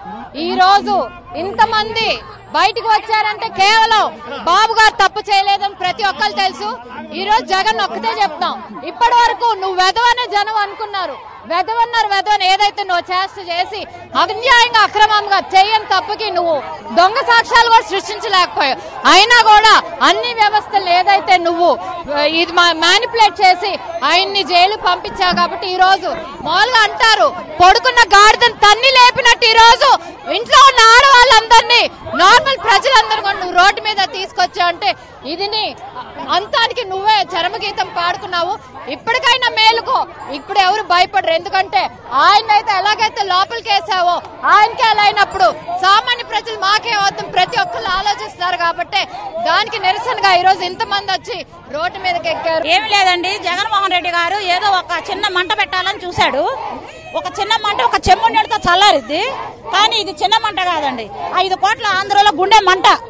ఈ రోజు ఇంతమంది బయటికి వచ్చారంటే కేవలం బాబు గారు తప్పు చేయలేదని ప్రతి ఒక్కరు తెలుసు. ఈ రోజు జగన్ ఒక్కటే చెప్తాం, ఇప్పటి వరకు నువ్వు వెధవనే జనం అనుకున్నారు, వెధవని ఏదైతే నువ్వు చేసి అన్యాయంగా అక్రమంగా చేయని తప్పుకి నువ్వు దొంగ సాక్ష్యాలు కూడా సృష్టించలేకపోయావు. అయినా కూడా అన్ని వ్యవస్థలు ఏదైతే నువ్వు ఇది మ్యానిపులేట్ చేసి ఆయన్ని జైలు పంపించావు. కాబట్టి ఈ రోజు మామూలుగా అంటారు, పడుకున్న గాడిదని తన్ని లేపినట్టు ఈ రోజు ఇంట్లో ఉన్న ఆడవాళ్ళందరినీ నార్మల్ ప్రజలందరూ కూడా నువ్వు రోడ్డు మీద తీసుకొచ్చావు అంటే ఇది అంతానికి నువ్వే చరమగీతం పాడుకున్నావు. ఇప్పటికైనా మేలుకో, ఇప్పుడు ఎవరు భయపడరు. ఎందుకంటే ఆయన అయితే ఎలాగైతే లోపలికి వేసావో ఆయనకి ఎలా అయినప్పుడు సామాన్య ప్రజలు మాకేమవుతాం ప్రతి ఒక్కరు ఆలోచిస్తున్నారు. కాబట్టి దానికి నిరసనగా ఈ రోజు ఇంతమంది వచ్చి రోడ్డు మీదకి ఎక్కారు. ఏమి లేదండి, జగన్మోహన్ రెడ్డి గారు ఏదో ఒక చిన్న మంట పెట్టాలని చూశాడు. ఒక చిన్న మంట ఒక చెమ్ము నీళ్ళతో చల్లారిద్ది, కానీ ఇది చిన్న మంట కాదండి. 5 కోట్ల ఆంధ్రలో గుండె మంట.